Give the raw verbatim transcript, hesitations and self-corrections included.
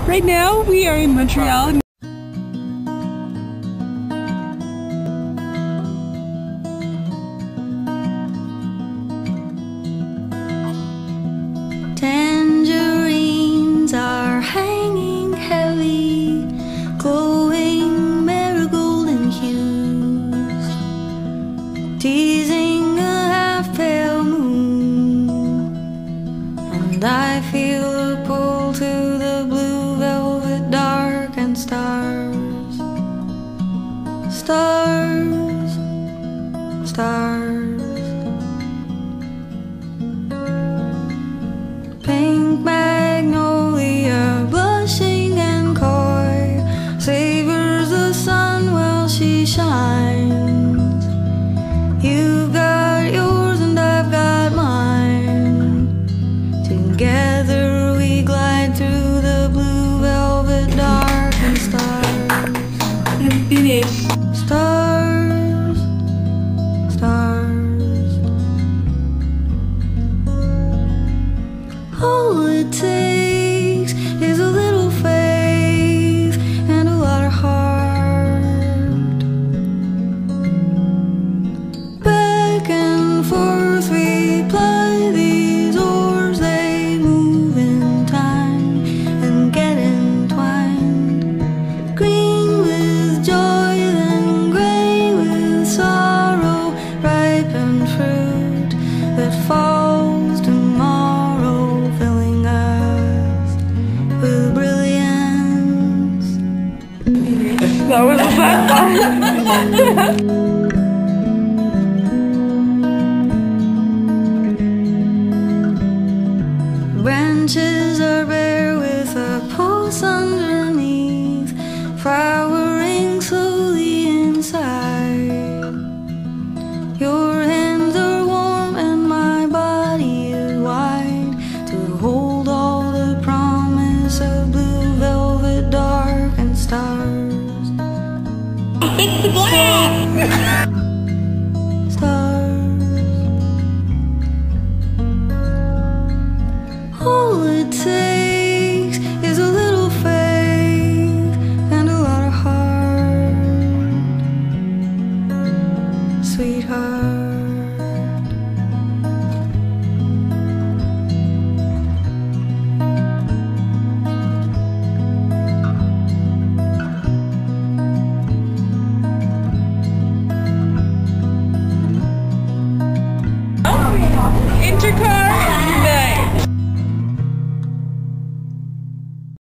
Right now, we are in Montreal. Tangerines are hanging heavy, glowing marigold in hues, teasing a half-pale moon, and I feel a pull to the blue velvet dark and stars, stars, stars. Pink magnolia, blushing and coy, savors the sun while she shines. You've got yours and I've got mine. Together we glide through the blue velvet dark and stars. Finish. Stars, stars. All it takes is a little faith and a lot of heart. Back and forth we ply these oars, they move in time and get entwined. Green with joy, then gray with sorrow, ripened fruit that falls tomorrow, filling us with brilliance. That was a bad one. Branches are bare with a pulse underneath. Flowers